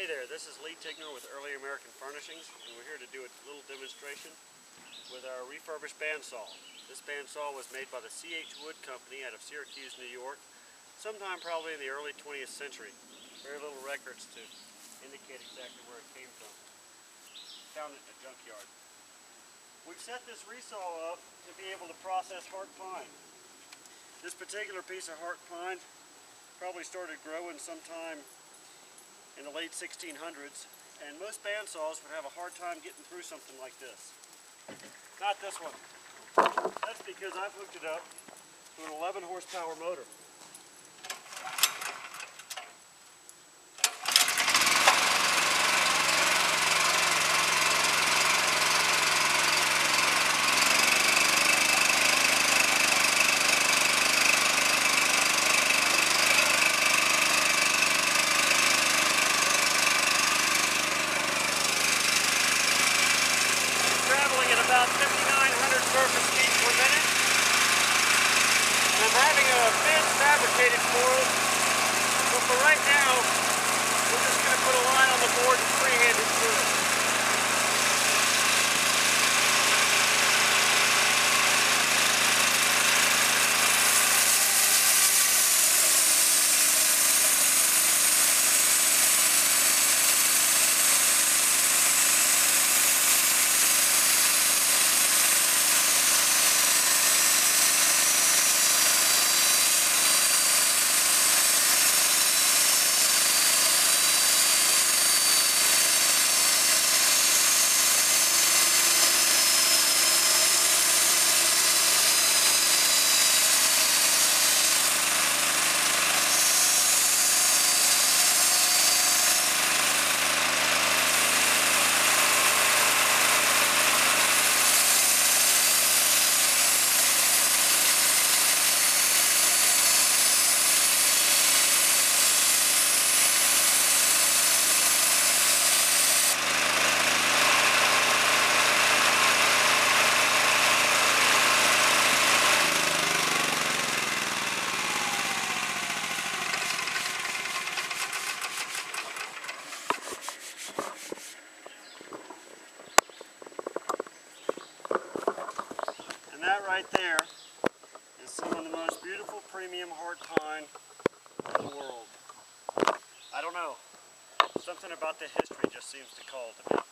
Hey there, this is Lee Tigner with Early American Furnishings, and we're here to do a little demonstration with our refurbished bandsaw. This bandsaw was made by the C.H. Wood Company out of Syracuse, New York, sometime probably in the early 20th century. Very little records to indicate exactly where it came from. Found it in a junkyard. We've set this resaw up to be able to process heart pine. This particular piece of heart pine probably started growing sometime in the late 1600s, and most bandsaws would have a hard time getting through something like this. Not this one. That's because I've hooked it up to an 11 horsepower motor. About 5,900 surface feet per minute. And I'm having a fence fabricated for it, but for right now, we're just going to put a line on the board and freehand it through it. That right there is some of the most beautiful premium heart pine in the world. I don't know. Something about the history just seems to call to me.